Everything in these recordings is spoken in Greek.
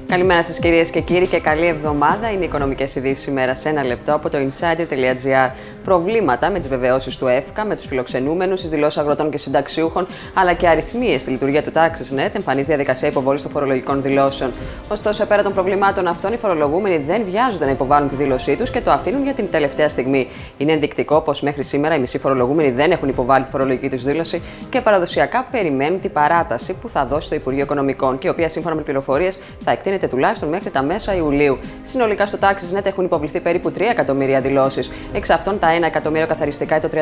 Καλημέρα σας κυρίες και κύριοι και καλή εβδομάδα. Είναι οι οικονομικές ειδήσεις ημέρα σε ένα λεπτό από το insider.gr. Προβλήματα με τις βεβαιώσεις του ΕΦΚΑ, με τους φιλοξενούμενους, στις δηλώσεις αγροτών και συνταξιούχων, αλλά και αριθμίες στη λειτουργία του TaxisNet, εμφανής διαδικασία υποβολής των φορολογικών δηλώσεων. Ωστόσο, πέρα των προβλημάτων αυτών, οι φορολογούμενοι δεν βιάζονται να υποβάλουν τη δήλωσή τους και το αφήνουν για την τελευταία στιγμή. Είναι ενδεικτικό πως μέχρι σήμερα οι μισοί φορολογούμενοι δεν έχουν υποβάλει τη φορολογική τους δήλωση και παραδοσιακά περιμένουν την παράταση που θα δώσει το Υπουργείο Οικονομικών και η οποία, σύμφωνα με πληροφορίες, θα εκτείνεται τουλάχιστον μέχρι τα μέσα Ιουλίου. Συνολικά στο TaxisNet έχουν υποβληθεί περίπου 3 εκατομμύρια δηλώσεις. Εξ αυτών, τα 1 εκατομμύριο καθαριστικά ή το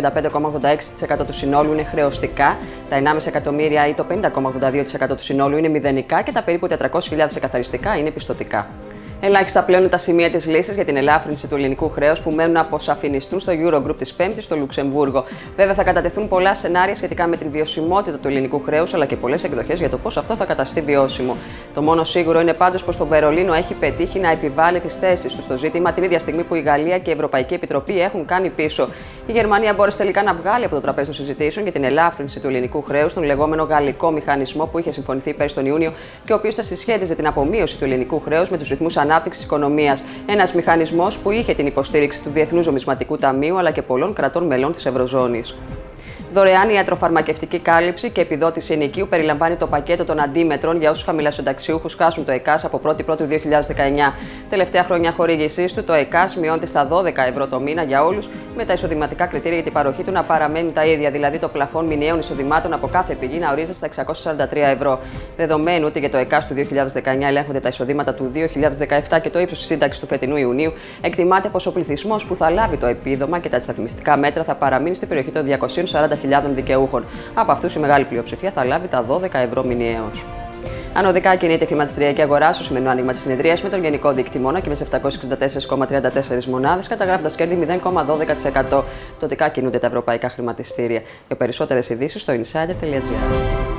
35,86% του συνόλου είναι χρεωστικά, τα 1,5 εκατομμύρια ή το 50,82% του συνόλου είναι μηδενικά και τα περίπου 400.000 καθαριστικά είναι πιστωτικά. Ελάχιστα πλέον είναι τα σημεία της λύσης για την ελάφρυνση του ελληνικού χρέους που μένουν να αποσαφινιστούν στο Eurogroup της Πέμπτης στο Λουξεμβούργο. Βέβαια, θα κατατεθούν πολλά σενάρια σχετικά με την βιωσιμότητα του ελληνικού χρέους αλλά και πολλές εκδοχές για το πώς αυτό θα καταστεί βιώσιμο. Το μόνο σίγουρο είναι πάντως πως το Βερολίνο έχει πετύχει να επιβάλλει τις θέσεις του στο ζήτημα την ίδια στιγμή που η Γαλλία και η Ευρωπαϊκή Επιτροπή έχουν κάνει πίσω. Η Γερμανία μπόρεσε τελικά να βγάλει από το τραπέζι των συζητήσεων για την ελάφρυνση του ελληνικού χρέους τον λεγόμενο γαλλικό μηχανισμό που είχε συμφωνηθεί πέρυσι τον Ιούνιο και ο οποίος θα συσχέτιζε την απομείωση του ελληνικού χρέους με τους ρυθμούς ανάπτυξης οικονομίας. Ένας μηχανισμός που είχε την υποστήριξη του Διεθνούς Νομισματικού Ταμείου αλλά και πολλών κρατών μελών της Ευρωζώνης. Δωρεάν ιατροφαρμακευτική κάλυψη και επιδότηση ενοικίου περιλαμβάνει το πακέτο των αντίμετρων για όσους χαμηλασυνταξιούχους χάσουν το ΕΚΑΣ από 1η-1η 2019. Τελευταία χρονιά χορήγησής του, το ΕΚΑΣ μειώνεται στα 12 ευρώ το μήνα για όλους, με τα εισοδηματικά κριτήρια για την παροχή του να παραμένουν τα ίδια, δηλαδή το πλαφόν μηνιαίων εισοδημάτων από κάθε πηγή να ορίζεται στα 643 ευρώ. Δεδομένου ότι για το ΕΚΑΣ του 2019 ελέγχονται τα εισοδήματα του 2017 και το ύψος της σύνταξης του φετινού Ιουνίου, εκτιμάται πως ο πληθυσμός που θα λάβει το επίδομα και τα αντισταθμιστικά μέτρα θα παραμείνει στην περιοχή των 240.000 δικαιούχων. Από αυτούς η μεγάλη πλειοψηφία θα λάβει τα 12 ευρώ μηνιαίως. Ανωδικά κινείται η χρηματιστηριακή αγορά στο σημερινό άνοιγμα της συνεδρίας με τον γενικό δείκτη μόνο και με 764,34 μονάδες, καταγράφοντας κέρδη 0,12%. Πτωτικά κινούνται τα ευρωπαϊκά χρηματιστήρια. Για περισσότερες ειδήσεις στο insider.gr.